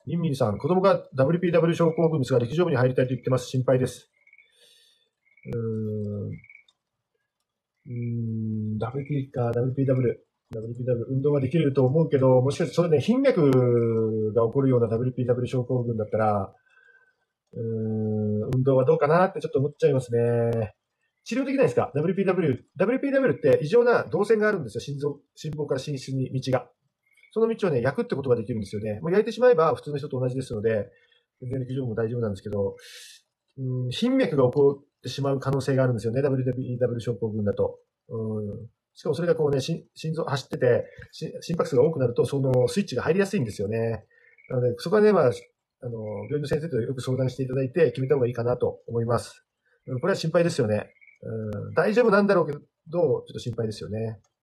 ミンミンさん、子供が WPW 症候群ですが、陸上部に入りたいと言ってます。心配です。うーん、WP か、WPW。WPW、運動はできると思うけど、もしかしてそれね、頻脈が起こるような WPW 症候群だったら、運動はどうかなってちょっと思っちゃいますね。治療できないですか？ WPW。WPW って異常な動線があるんですよ。心房から心室に道が。その道をね、焼くってことができるんですよね。もう焼いてしまえば普通の人と同じですので、全然陸上部も大丈夫なんですけど、頻脈が起こってしまう可能性があるんですよね。WPW 症候群だと。しかもそれがこうね、心臓走ってて、心拍数が多くなると、そのスイッチが入りやすいんですよね。なので、そこはね、病院の先生とよく相談していただいて決めた方がいいかなと思います。これは心配ですよね。大丈夫なんだろうけど、ちょっと心配ですよね。